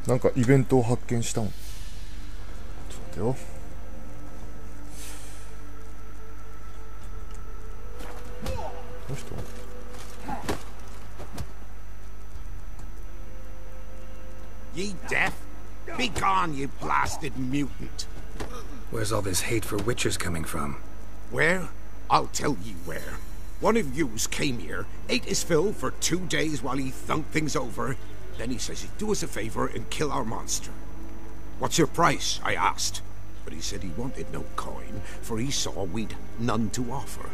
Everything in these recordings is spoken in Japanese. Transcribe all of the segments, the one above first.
なんかイベントを発見したもん。ちょっと待ってよ。この人 Ye deaf? Be gone, you blasted mutant. Where's all this hate for witchers coming from? Where? I'll tell you where. One of yous came here, ate his fill for 2 days while he thunked things over. Then he says he'd do us a favor and kill our monster. What's your price? I asked. But he said he wanted no coin, for he saw we'd none to offer.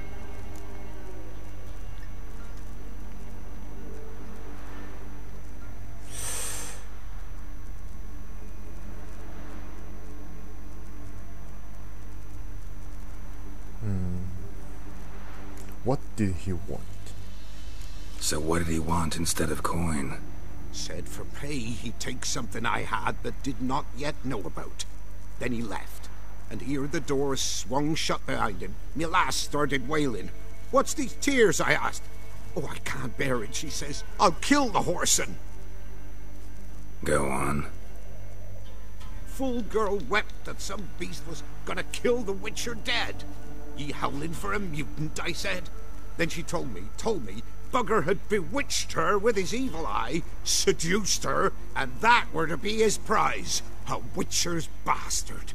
What did he want? So what did he want instead of coin? Said for pay he'd take something I had but did not yet know about. Then he left, and here the door swung shut behind him. Me lass started wailing. What's these tears? I asked. Oh, I can't bear it, she says. I'll kill the whoreson. Go on. Full girl wept that some beast was gonna kill the witcher dead. Ye howling for a mutant, I said. Then she told me, Bugger had bewitched her with his evil eye, seduced her, and that were to be his prize. A witcher's bastard.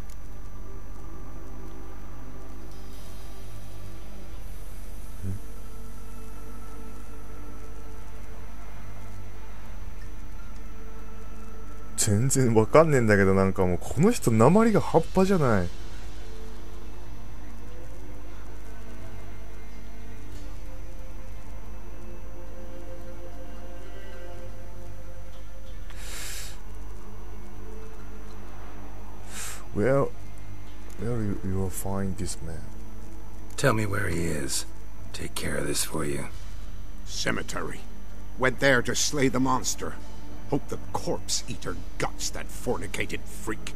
全然わかんねえんだけど、なんかもうこの人訛りが半端じゃない。Where you will find this man? Tell me where he is. Take care of this for you. Cemetery. Went there to slay the monster. Hope the corpse eater guts that fornicated freak.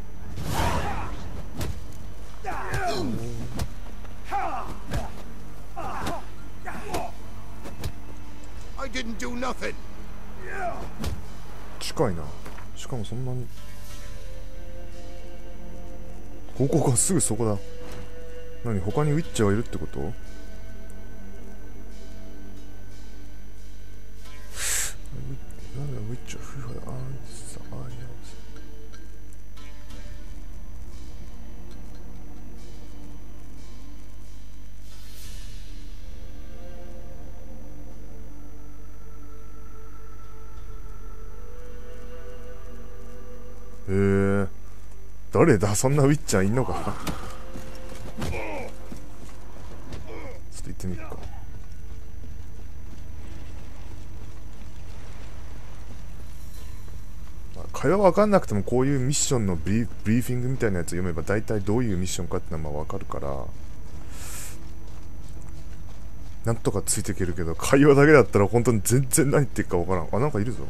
I didn't do nothing. 近いな。しかもそんなに。ここがすぐそこだ。何、他にウィッチャーがいるってこと？なんだウィッチャー、フーハー、アンサー、アイアンス。誰だ、そんなウィッチャーいんのか。ちょっと行ってみるか。会話わかんなくてもこういうミッションのブリーフィングみたいなやつ読めば大体どういうミッションかってのはわかるから、なんとかついていけるけど、会話だけだったら本当に全然何言ってるかわからん。あ、なんかいるぞ。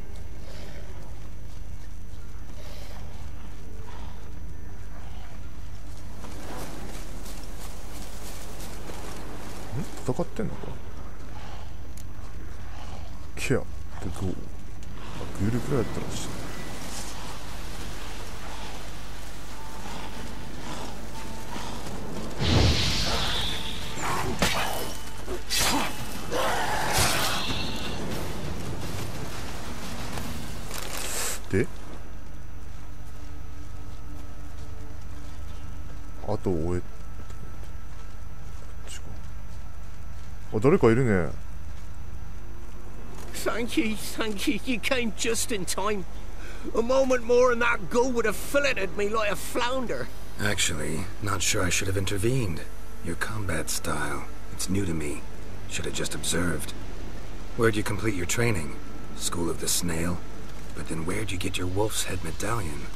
戦ってんのか。ケアでゴー。グールくらいだったらしい。であと終えあ、誰かいるね。 Thank you. You came just in time. A moment more and that gull would have filleted me like a flounder. Actually, not sure I should have intervened. Your combat style, it's new to me. Should have just observed. Where'd you complete your training? School of the Snail? But then where'd you get your wolf's head medallion?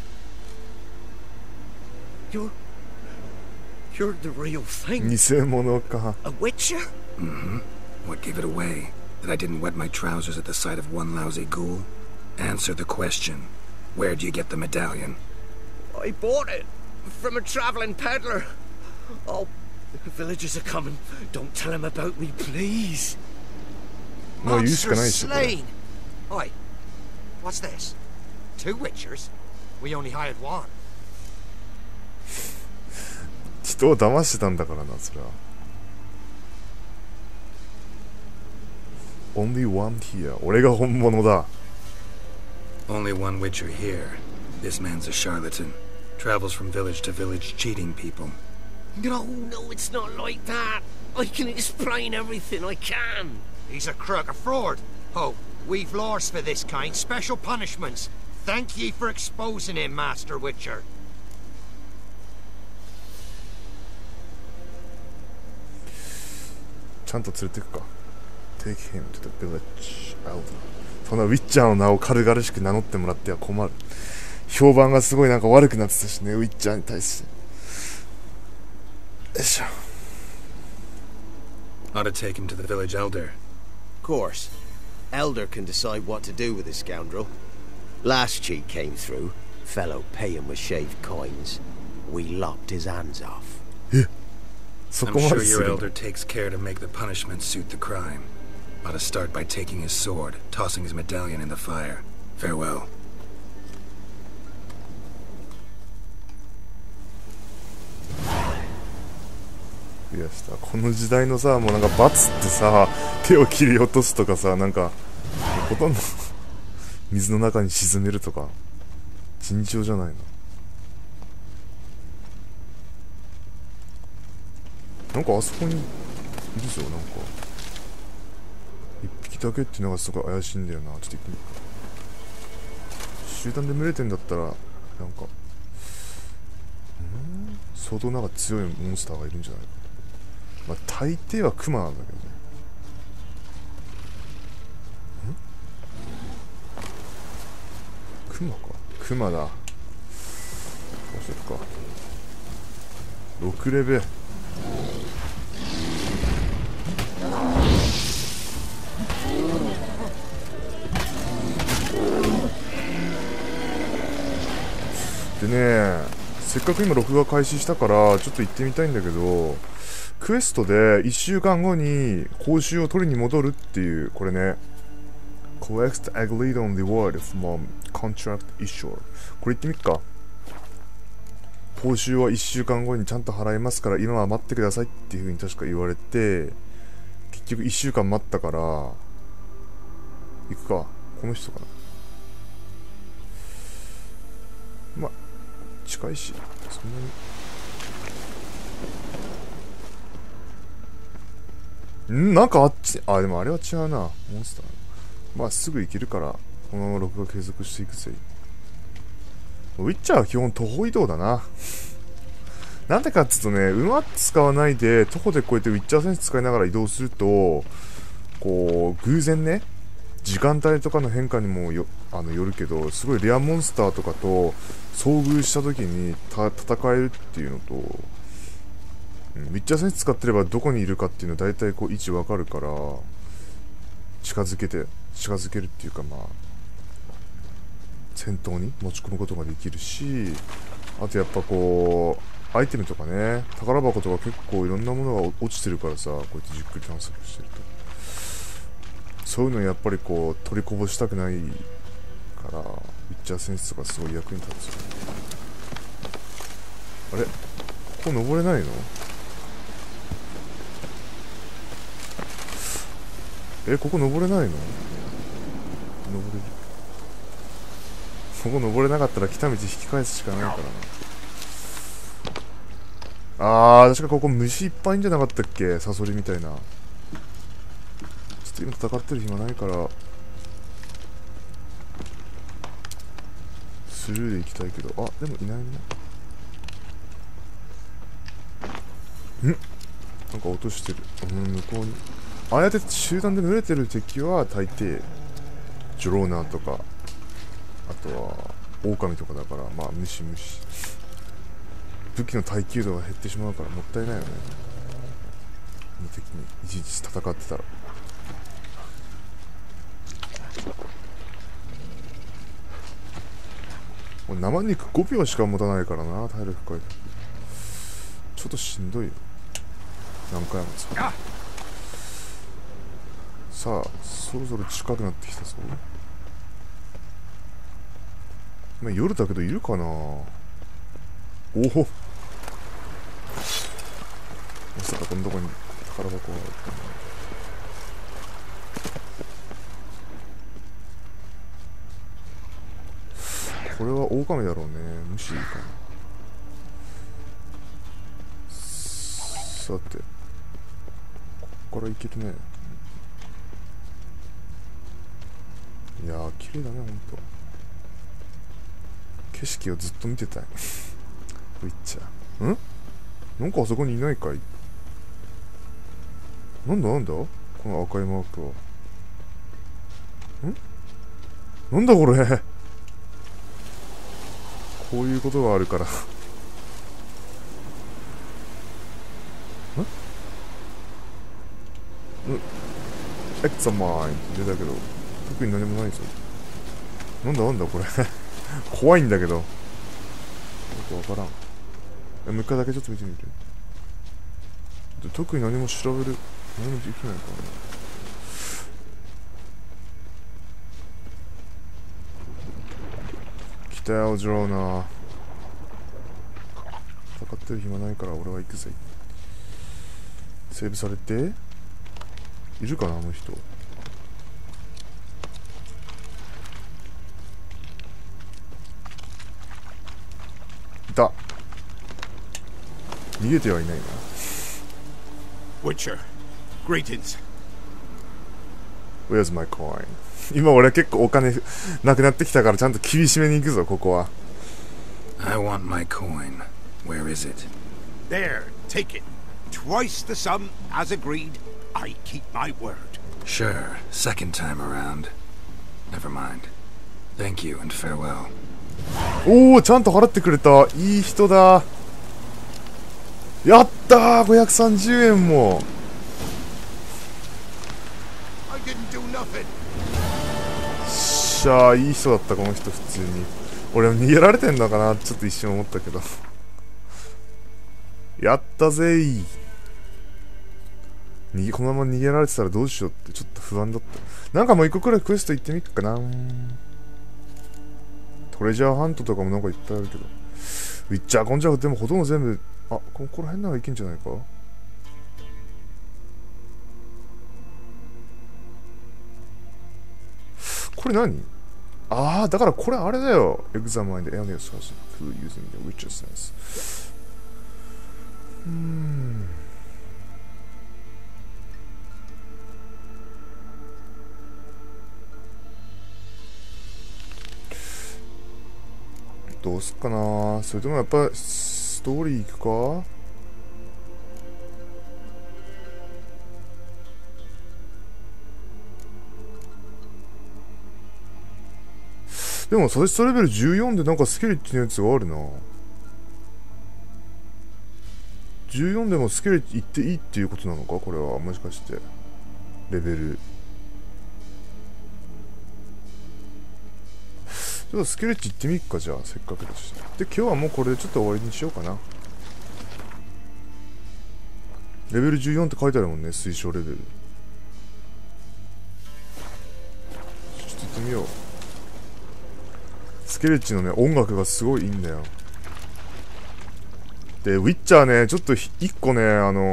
You're the real thing. 偽物か。 A witcher? Mm-hmm. What gave it away? That I didn't wet my trousers at the sight of one lousy ghoul? Answer the question. Where'd you get the medallion? I bought it from a traveling peddler. Oh, the villagers are coming. Don't tell him about me, please. もう言うしかないでしょ。 Slain. Oi, what's this? two Witchers? We only hired one. 人を騙してたんだからな、それは。Only one here. 俺が本物だ。 Only one Witcher here. This man's a charlatan. Travels from village to village cheating people. No, it's not like that. I can explain everything, I can. He's a crook, a fraud. Oh, we've laws for this kind, special punishments. Thank ye for exposing him, Master Witcher. ちゃんと連れてくか。Take him to the village elder. そんなウィッチャーの名を軽々しく名乗ってもらっては困る。評判がすごいなんか悪くなってたしね、ウィッチャーに対して。よいしょ。 Ought to take him to the village elder. Of course. Elder can decide what to do with the scoundrel. Last cheat came through. Fellow pay him with shaved coins. We lopped his hands off. そ I'm こま sure です your る elder takes care to make the punishment suit the crime. Ought to start by taking his sword, tossing his medallion in the fire. Farewell. いやしたこの時代のさ、もうなんか罰ってさ、手を切り落とすとかさ、なんかほとんど水の中に沈めるとか尋常じゃないな。なんかあそこにいるぞ、なんか一匹だけっていうのがすごい怪しいんだよな。ちょっと行ってみるか。集団で群れてんだったらなんか相当なんか強いモンスターがいるんじゃないか。まあ大抵はクマなんだけどね。クマか、クマだ。どうしよっか。6レベ。でね、せっかく今録画開始したからちょっと行ってみたいんだけど、クエストで1週間後に報酬を取りに戻るっていう、これね、Collect agreed on reward from contract issuer。 これ行ってみっか。報酬は1週間後にちゃんと払いますから今は待ってくださいっていう風に確か言われて、結局1週間待ったから行くか。この人かな。まあ近いしそんなに。なんかあっち、あ、でもあれは違うな、モンスター。まあすぐ行けるからこのまま録画継続していくぜ。ウィッチャーは基本徒歩移動だな。なんでかって言うとね、馬使わないで徒歩でこうやってウィッチャーセンス使いながら移動すると、こう偶然ね、時間帯とかの変化にもよるけど、すごいレアモンスターとかと遭遇した時に戦えるっていうのと、ウィッチャーセンス使ってればどこにいるかっていうの大体こう位置わかるから、近づけるっていうか、まあ戦闘に持ち込むことができるし、あとやっぱこうアイテムとかね、宝箱とか結構いろんなものが落ちてるからさ、こうやってじっくり探索してると、そういうのやっぱりこう取りこぼしたくないから、ウィッチャーセンスとかすごい役に立つよ。あれ、ここ登れないの？ここ登れないの？登れる。ここ登れなかったら来た道引き返すしかないからな。確かここ虫いっぱいいんじゃなかったっけ、サソリみたいな。ちょっと今戦ってる暇ないからスルーで行きたいけど、あ、でもいないね。なんか落としてる。向こうにああやって集団で群れてる敵は大抵ジョローナーとか、あとは狼とかだから、まあ無視。武器の耐久度が減ってしまうからもったいないよね、この敵にいちいち戦ってたら。もう生肉5秒しか持たないからな、体力回復。ちょっとしんどいよ、何回も使う。さあそろそろ近くなってきたぞ。 まあ、夜だけどいるかな。おお、まさかこのとこに宝箱があったな。これは狼だろうね。無視いいかな。さて、ここから行けるね。いやー、綺麗だね、ほんと。景色をずっと見てたい。ウィッチャー。なんかあそこにいないかい？なんだこの赤いマークは。なんだこれ。こういうことがあるから。エクサマインって出たけど、特に何もないぞ。なんだこれ。怖いんだけど。よくわからん。もう一回だけちょっと見てみる。特に何も調べる、何もできないかな。来たよ、ジョーナー。戦ってる暇ないから俺は行くぜ。セーブされているかな、あの人。いた。逃げてはいないな。 Witcher, greetings. Where's my coin? 今俺結構お金なくなってきたからちゃんと厳しめに行くぞ、ここは。 I want my coin. Where is it? There, take it. Twice the sum, as agreed. I keep my word. Sure, second time around. Never mind. Thank you and farewell. おお、ちゃんと払ってくれた。いい人だ。やったー、530円も。 I didn't do nothing. しゃあ、いい人だった、この人、普通に。俺逃げられてんのかな、ちょっと一瞬思ったけど。やったぜー。このまま逃げられてたらどうしようってちょっと不安だった。なんかもう一個くらいクエスト行ってみっかな。トレジャーハントとかもなんかいっぱいあるけど。ウィッチャーコンジャーでもほとんど全部、ここら辺ならいけんじゃないか。これ何？だからこれあれだよ。Examine the alias has who using the Witcher sense。どうすっかな。それともやっぱストーリー行くか。でもサジストレベル14でなんかスケリッチのやつがあるな。14でもスケリッチ行っていいっていうことなのか、これは。もしかしてレベルちょっとスケレッチ行ってみっか、じゃあ、せっかくだし。で、今日はもうこれでちょっと終わりにしようかな。レベル14って書いてあるもんね、推奨レベル。ちょっと行ってみよう。スケレッチのね、音楽がすごいいいんだよ。で、ウィッチャーね、ちょっと一個ね、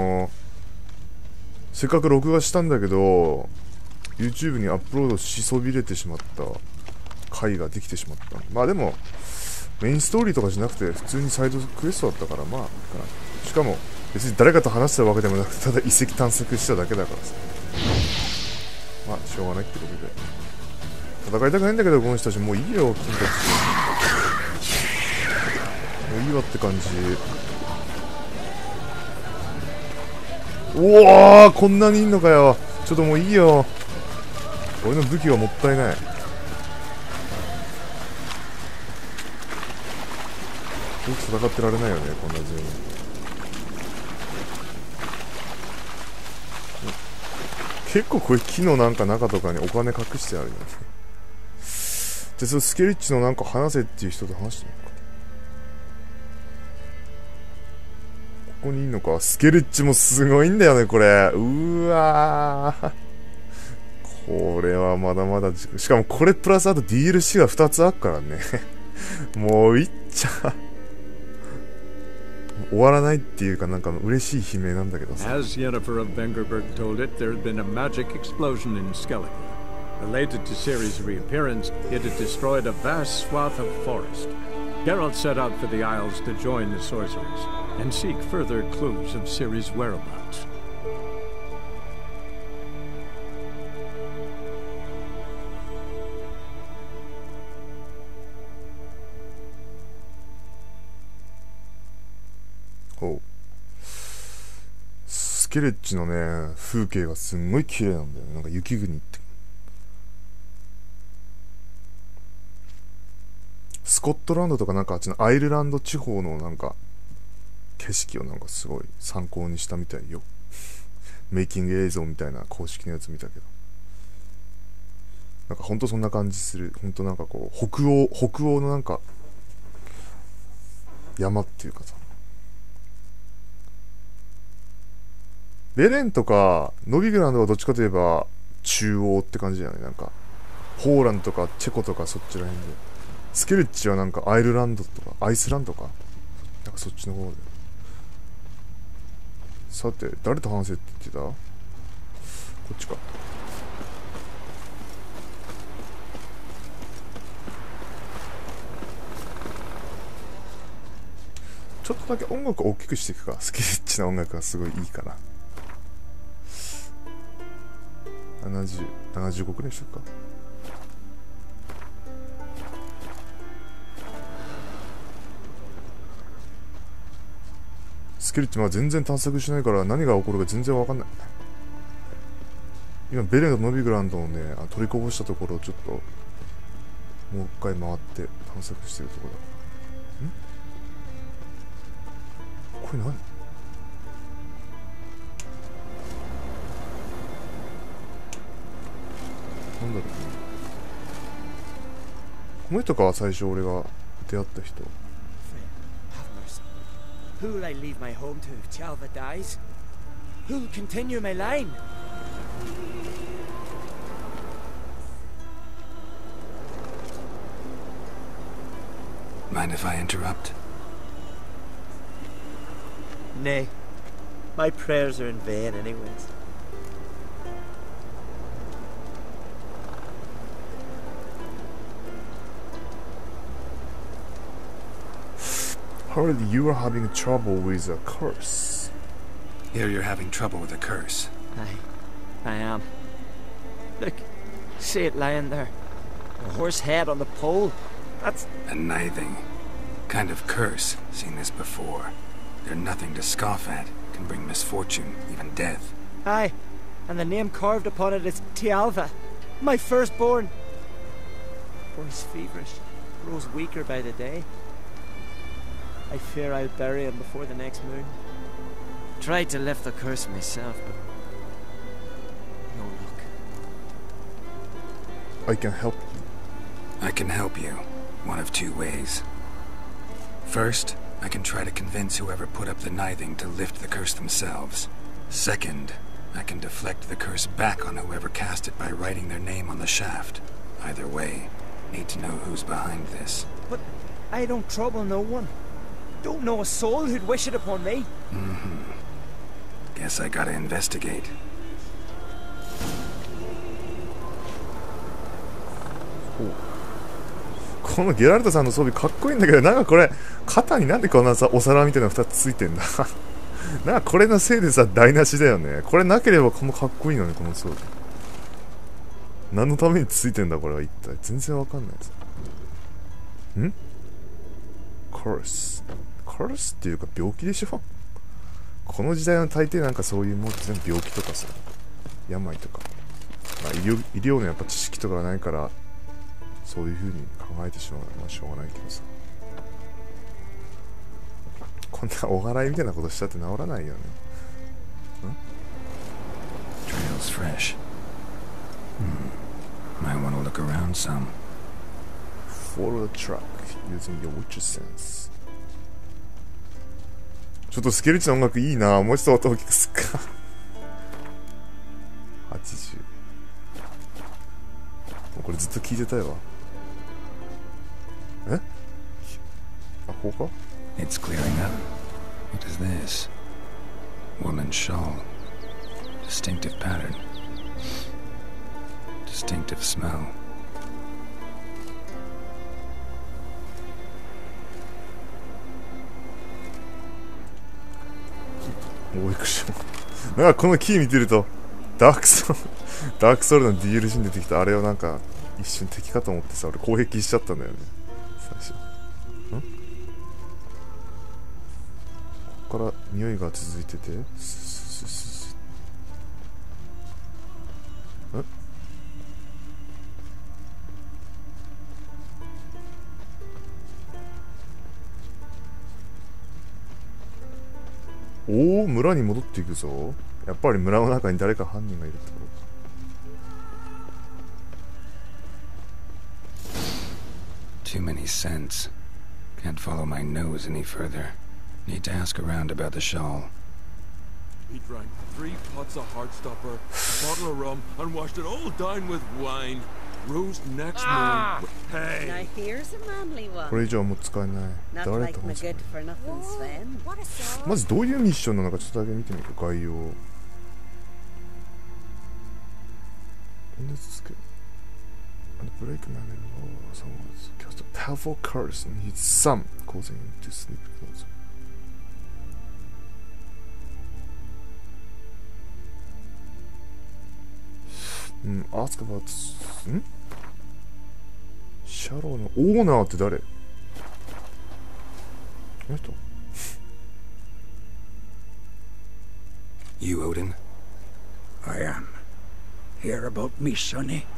せっかく録画したんだけど、YouTube にアップロードしそびれてしまった回ができてしまった。まあでもメインストーリーとかじゃなくて普通にサイドクエストだったから、まあいいかな。しかも別に誰かと話したわけでもなくて、ただ遺跡探索しただけだからさ、まあしょうがないってことで。戦いたくないんだけど、この人たちもういいよ、君たちもういいわって感じ。うわー、こんなにいんのかよ。ちょっともういいよ、俺の武器はもったいない。よく戦ってられないよね、こんな全員。結構これ木のなんか中とかにお金隠してあるよね。じゃあそのスケリッチのなんか話せっていう人と話してみようか。ここにいんのか。スケリッチもすごいんだよね、これ。うわー、これはまだまだ。しかもこれプラスあと DLC が2つあるからね。 もういっちゃ終わらないっていうかなんか嬉しい悲鳴なんだけどさ。 As Yennefer of Vengerberg told it, there had been a magic explosion in Skellige. Related to Ciri's reappearance, it had destroyed a vast swath of forest. Geralt set out for the Isles to join the sorcerers and seek further clues of Ciri's whereabouts. ほう。スケレッチのね風景がすんごい綺麗なんだよね。なんか雪国って、スコットランドとかなんかあっちのアイルランド地方のなんか景色をなんかすごい参考にしたみたいよ。メイキング映像みたいな公式のやつ見たけど、なんかほんとそんな感じする。ほんとなんかこう北欧のなんか山っていうかさ、ベレンとかノビグランドはどっちかといえば中央って感じじゃない。なんかポーランドとかチェコとかそっちら辺で、スケルッチはなんかアイルランドとかアイスランドかなんかそっちの方で。さて誰と話せって言ってた？こっちか。ちょっとだけ音楽を大きくしていくか。スケレッチの音楽がすごいいいから。75くらいにしとくか。スケレッチまだ全然探索しないから何が起こるか全然わかんない。今ベレンとノビグランドをね取りこぼしたところをちょっともう一回回って探索してるところだ。これ何？なんだろうね。この人か、最初俺が出会った人。 Who'll I leave my home to if Tialva dies? Who'll continue my line? Mind if I interrupt? Nay. My prayers are in vain anyways. Heard you are having trouble with a curse. Here you're having trouble with a curse. Aye, I am. Look, see it lying there. A horse head on the pole. That's... A nithing. Kind of curse. Seen this before. They're nothing to scoff at. Can bring misfortune, even death. Aye, and the name carved upon it is Tialva, my firstborn. Boy's feverish, grows weaker by the day. I fear I'll bury him before the next moon. Tried to lift the curse myself, but no luck. I can help you. I can help you. One of two ways. First, I can try to convince whoever put up the nithing to lift the curse themselves. Second, I can deflect the curse back on whoever cast it by writing their name on the shaft. Either way, need to know who's behind this. But I don't trouble no one. Don't know a soul who'd wish it upon me. Guess I gotta investigate. このゲラルトさんの装備かっこいいんだけど、なんかこれ肩になんでこんなさお皿みたいなの2つついてんだ。なんかこれのせいでさ台無しだよね。これなければこのかっこいいのに、この装備何のためについてんだこれは一体。全然わかんないです。ん？curse。curse っていうか病気でしょ。この時代の大抵なんかそういうもん全部病気とかさ病とか、まあ、医療のやっぱ知識とかがないからそういう風に考えてしまう。まあしょうがないけどさ、こんなお祓いみたいなことしたって治らないよね。 Trail's fresh. Might want to look around some. Follow the track using your witcher sense. ちょっとスケルチの音楽いいな。もう一度音大きくすっか。80。これずっと聞いてたいわ。え？ ここか It's clearing up. What is this? Woman's shawl. Distinctive pattern. Distinctive smell. おいくしょ。なんかこのキー見てるとダークソウルの DLC に出てきたあれをなんか一瞬敵かと思ってさ、俺攻撃しちゃったんだよね最初。ここから匂いが続いてて、おお、村に戻っていくぞ。やっぱり村の中に誰か犯人がいるってことか。 Too many scents. Can't follow my nose any further. Need to ask around about the shawl. He drank 3 pots of Heartstopper, a bottle of rum, and washed it all down with wine. Rose next morning. Hey! Now here's a manly これ one. 以上はもう使えない。 Not 誰 like と my 話す good for nothing Sven. まずどういうミッションなのかちょっとだけ見てみるか、概要。And break memory or someone's cast a powerful curse on his son, causing him to sleep closer. Ask about... シャローのオーナーって誰？この人？ You, Odin? I am. Hear about me, sonny?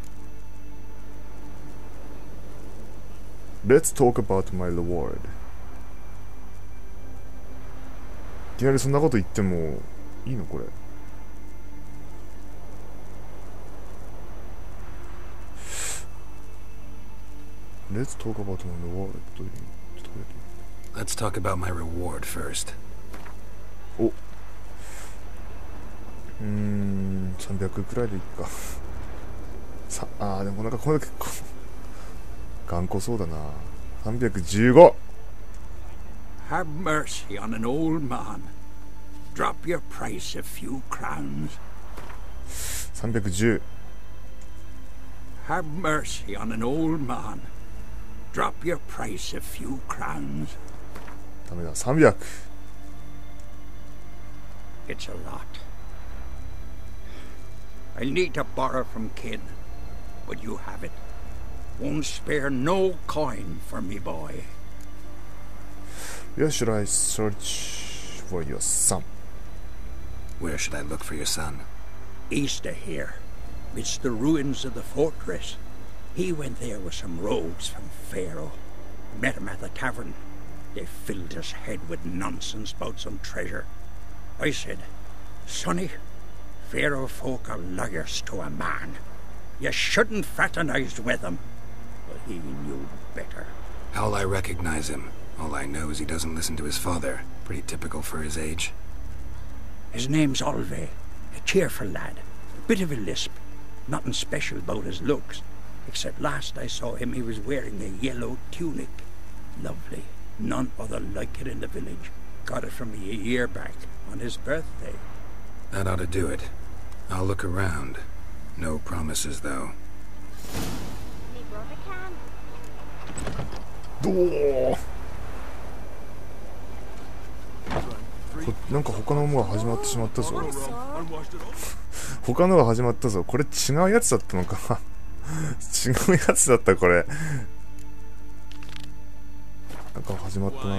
Let's talk about my reward. いきなりそんなこと言ってもいいのこれ。Let's talk about my reward. ちょっとこれ。 Let's talk about my reward first. お。300くらいでいいか。でもなんかこれ結構頑固そうだな。315。 Have mercy on an old man. Drop your price a few crowns. 310。 Have mercy on an old man. Drop your price a few crowns. ダメだ。300。 It's a lot. I'll need to borrow from Kid, but you have it. Won't spare no coin for me boy. Where should I search for your son? Where should I look for your son? East of here. It's the ruins of the fortress. He went there with some rogues from Pharaoh. Met him at the tavern. They filled his head with nonsense about some treasure. I said, Sonny, Pharaoh folk are lawyers to a man. You shouldn't fraternize with them. But he knew better. How'll I recognize him? All I know is he doesn't listen to his father. Pretty typical for his age. His name's Olve. A cheerful lad. A bit of a lisp. Nothing special about his looks. Except last I saw him he was wearing a yellow tunic. Lovely. None other like it in the village. Got it from me a year back, on his birthday. That ought to do it. I'll look around. No promises, though. どう？なんか他のものが始まってしまったぞ。他のが始まったぞ。これ違うやつだったのか。違うやつだったこれ。なんか始まったなと思って。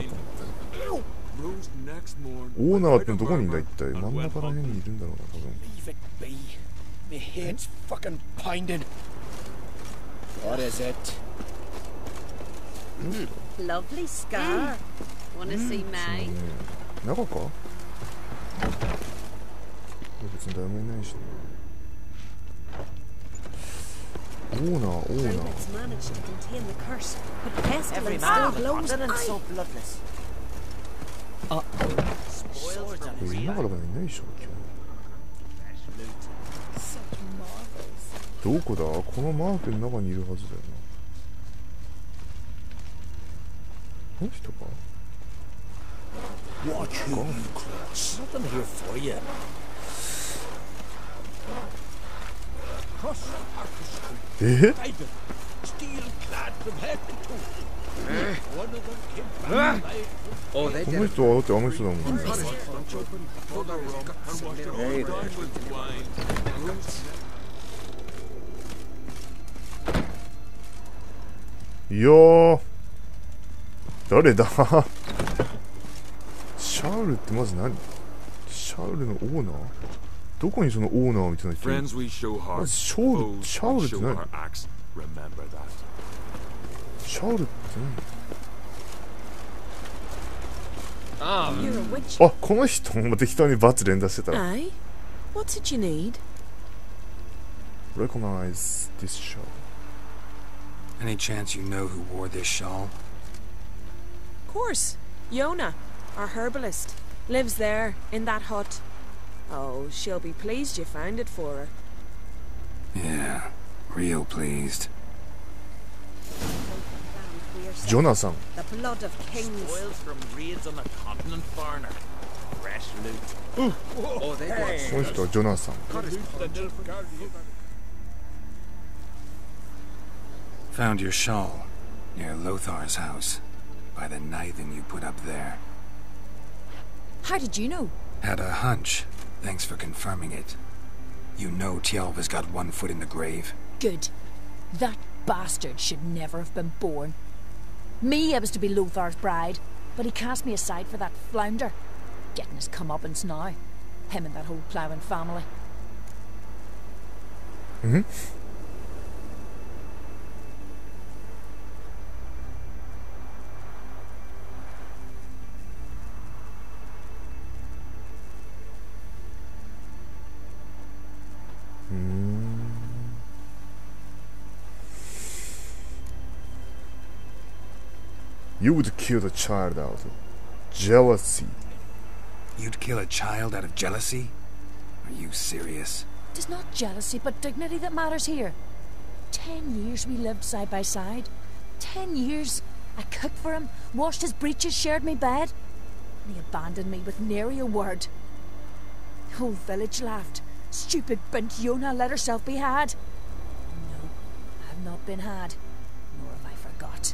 オーナーってどこにいんだ一体。真ん中ら辺にいるんだろうな多分。 My head's fucking pounding. What is it? Lovely scar. Wanna see mine? 中か？別に誰もいないしね。オーナー。 It's managed to contain the curse, but Every pestilence man still blows. and so bloodless. いながらがいないでしょ今日。どこだ？このマークの中にいるはずだよな。 この人か Watch who you cross. Nothing here for you. Cross Arthur Street. え Private. Steel clad from head to toe. One of them came back by Oh, they こ did の it. 人はだってあの人だもん Bottle of rum and washed it all down with wine. Roots いやー誰だシャウルってまず何シャウルのオーナーどこにそのオーナーみたいな人いる Friends we show heart, まずシャウル foes シャウ we ルって show 何 our axe. Remember that. シャウルって何 You're a witch. あこの人も適当にバツ連打してた Aye. What's it you need? Recognize this shawl Any chance you know who wore this shawl? Course. Yona, our herbalist, lives there, in that hut. Oh, she'll be pleased you found it for her. Yeah, real pleased. ジョナサン The blood of kings. spoils from raids on the continent, foreigner. Fresh loot. Oh, they got この人はジョナサン Found your shawl near Lothar's house by the kniving you put up there. How did you know? Had a hunch. Thanks for confirming it. You know Tialva's got one foot in the grave. Good. That bastard should never have been born. Me, I was to be Lothar's bride, but he cast me aside for that flounder. Getting his comeuppance now. Him and that whole ploughing family. You would kill the child out of jealousy You'd kill a child out of jealousy? Are you serious? It's not jealousy, but dignity that matters here. 10 years we lived side by side. 10 years. I cooked for him, washed his breeches, shared my bed. And he abandoned me with nary a word. The whole village laughed. Stupid bint Yona let herself be had. No, I've not been had. Nor have I forgot.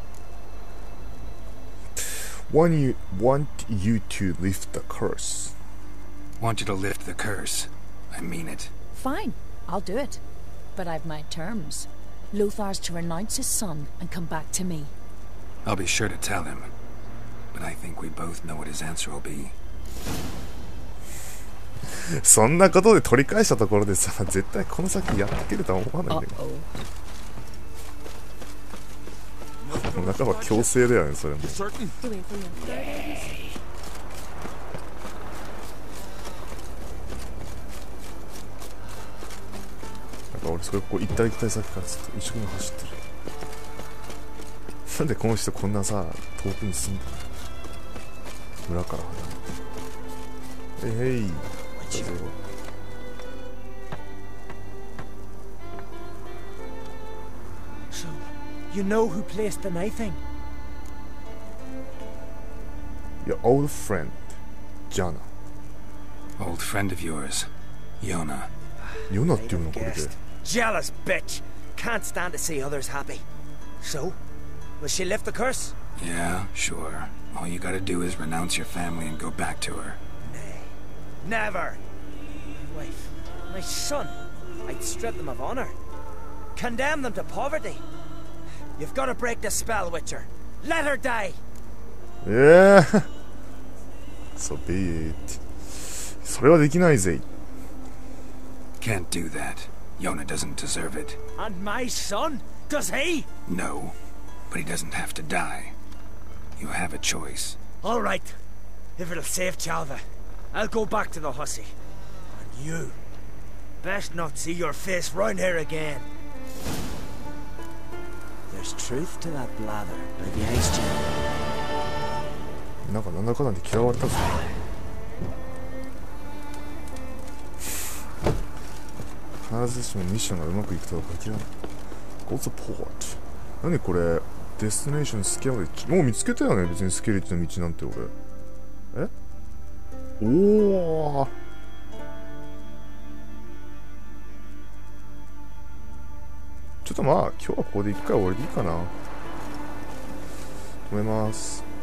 want you to lift the curse. Want you to lift the curse. I mean it. Fine, I'll do it. But I've my terms. Lothar's to renounce his son and come back to me. I'll be sure to tell him. But I think we both know what his answer will be. そんなことで取り返したところでさ、絶対この先やっていけるとは思わないんだけど。半ば強制だよね、それも。なんか俺それこう行ったり来たり先からずっと一生懸命走ってる。なんでこの人こんなさ、遠くに住んでるの？村から離れて。へい。 So, you know who placed the knifing? Your old friend, Jana. Old friend of yours, Yona. Yona っていうのこれで。 Jealous bitch! Can't stand to see others happy. So, will she lift the curse? Yeah, sure. All you gotta do is renounce your family and go back to her. Nay. Never! My wife, my son. I'd strip them of honor. Condemn them to poverty. You've got to break the spell, Witcher. Let her die! Yeah. So be it. それはできないぜ。 Can't do that. Yona doesn't deserve it. And my son? Does he? No, but he doesn't have to die. You have a choice. All right. If it'll save Chalva, I'll go back to the hussy. And you, best not see your face round here again. There's truth to that blather, maybe Ice Jam. なんかなんだかんだで嫌われたぞ。必ずしもミッションがうまくいくとは限らない。Go support。何これ？ デスティネーションスケリッチ。もう見つけたよね、別にスケリッチの道なんて俺。おお。ちょっとまあ今日はここで一回終わりでいいかな。止めます。